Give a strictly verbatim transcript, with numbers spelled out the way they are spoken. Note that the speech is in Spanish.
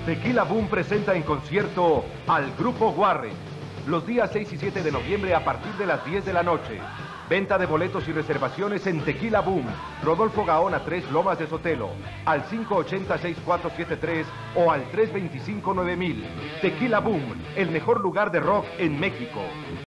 Tequila Boom presenta en concierto al Grupo Warren los días seis y siete de noviembre a partir de las diez de la noche. Venta de boletos y reservaciones en Tequila Boom, Rodolfo Gaona tres, Lomas de Sotelo, al cinco ochenta, sesenta y cuatro setenta y tres o al tres veinticinco, nueve mil. Tequila Boom, el mejor lugar de rock en México.